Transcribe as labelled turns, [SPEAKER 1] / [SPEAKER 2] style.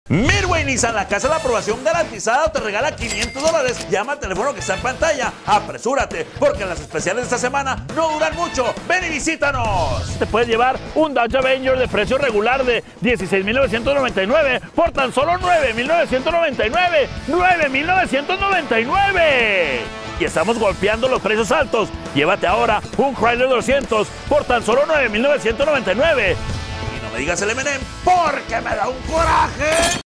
[SPEAKER 1] Midway Nissan, la casa de la aprobación garantizada, te regala $500. Llama al teléfono que está en pantalla. Apresúrate, porque las especiales de esta semana no duran mucho. Ven y visítanos.
[SPEAKER 2] Te puedes llevar un Dodge Avenger de precio regular de $16,999 por tan solo $9,999. ¡$9,999! Y estamos golpeando los precios altos. Llévate ahora un Chrysler 200 por tan solo $9,999.
[SPEAKER 1] Y no me digas el M&M, porque me da un coraje.